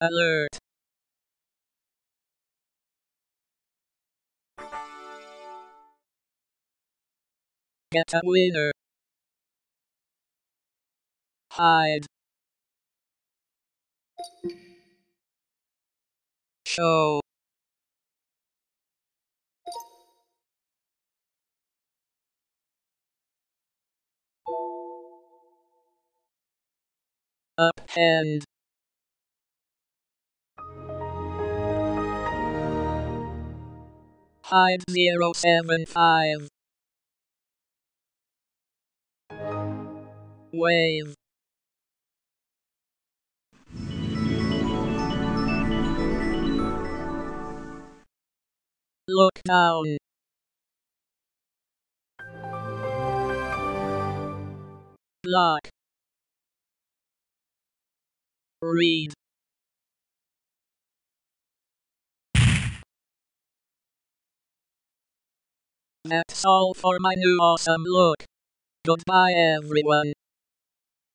Alert. Get a winner. Hide. Show. Append. Hide 075. Wave. Look down. Lock. Read. That's all for my new awesome look. Goodbye everyone.